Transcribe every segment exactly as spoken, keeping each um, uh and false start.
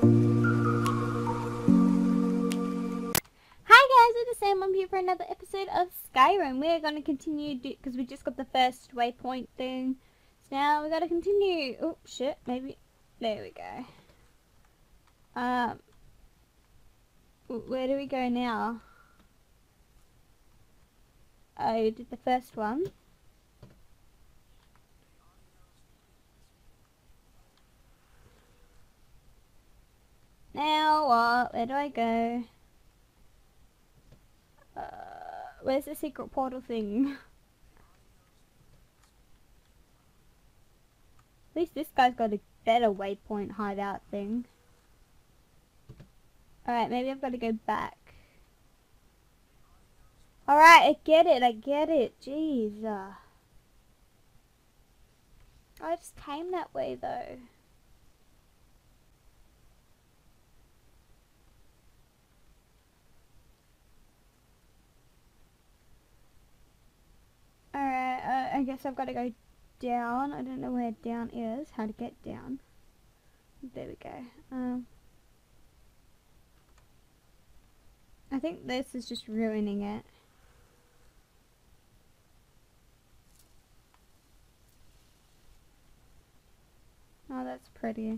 Hi guys, it's Sam. I'm here for another episode of Skyrim. We're going to continue because we just got the first waypoint thing. So now we got to continue. Oh shit, maybe. There we go. Um, where do we go now? I did the first one. Now what? Where do I go? Uh, where's the secret portal thing? At least this guy's got a better waypoint hideout thing. Alright, maybe I've got to go back. Alright, I get it, I get it. Jeez. Uh, I just came that way though. Alright, uh, I guess I've got to go down. I don't know where down is, how to get down. There we go. Um, I think this is just ruining it. Oh, that's pretty.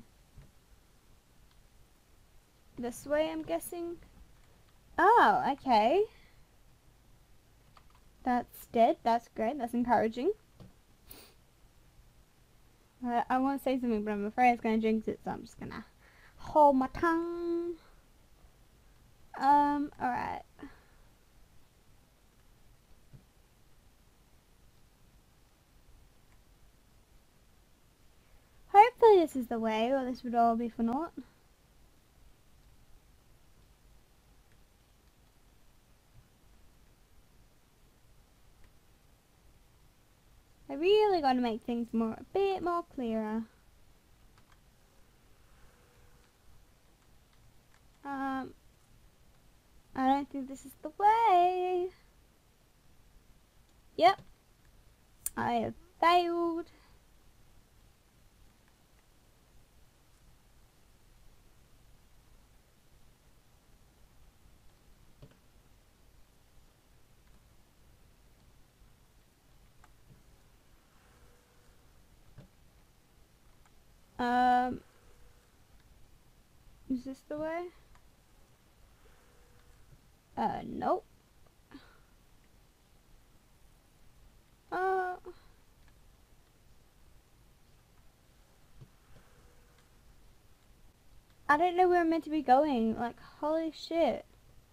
This way, I'm guessing? Oh, okay. That's dead. That's great. That's encouraging. Uh, I want to say something, but I'm afraid it's going to jinx it, so I'm just going to hold my tongue. Um, alright. Hopefully this is the way, or this would all be for naught. I really got to make things more, a bit more clearer. Um, I don't think this is the way. Yep. I have failed. Um, is this the way? Uh, nope. Uh, I don't know where I'm meant to be going. Like, holy shit.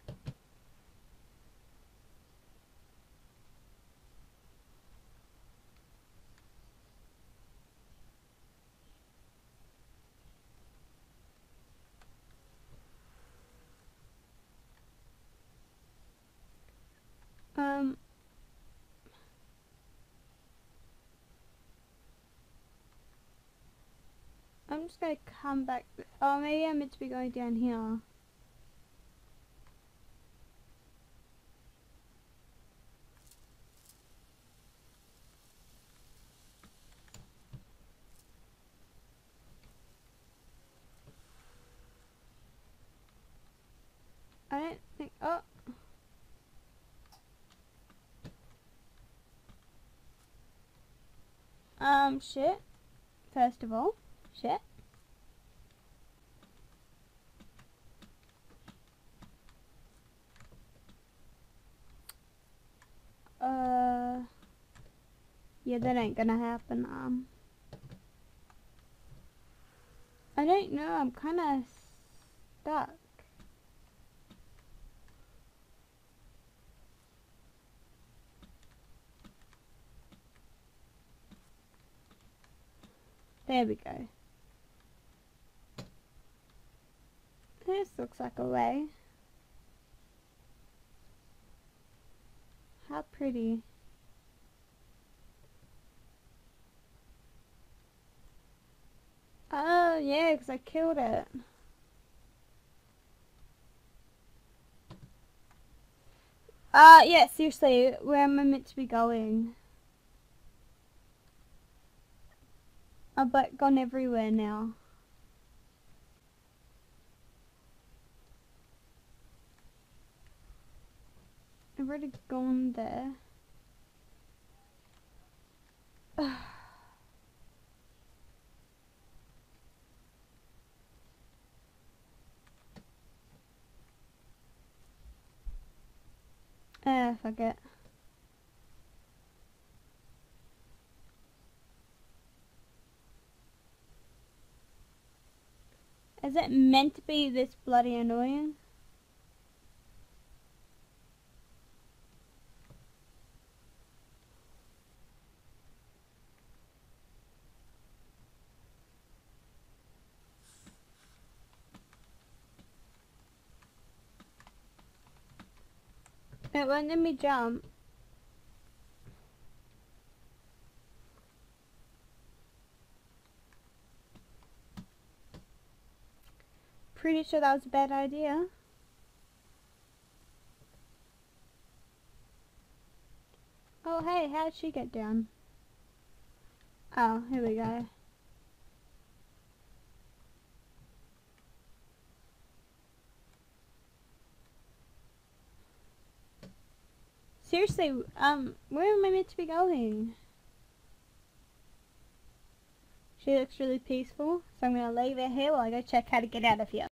Um, I'm just gonna come back. Oh, maybe I'm meant to be going down here. I don't think. Oh. Um, shit. First of all, shit. Uh, yeah, that ain't gonna happen. Um, I don't know. I'm kind of stuck. There we go. This looks like a way. How pretty. Oh, yeah, because I killed it. Uh, yeah, seriously, where am I meant to be going? I've like gone everywhere now. already gone there. Ah, fuck it. Is it meant to be this bloody annoying? It won't let me jump. Pretty sure that was a bad idea. Oh hey, how'd she get down? Oh, here we go. Seriously, um, where am I meant to be going? She looks really peaceful, so I'm gonna leave her here while I go check how to get out of here.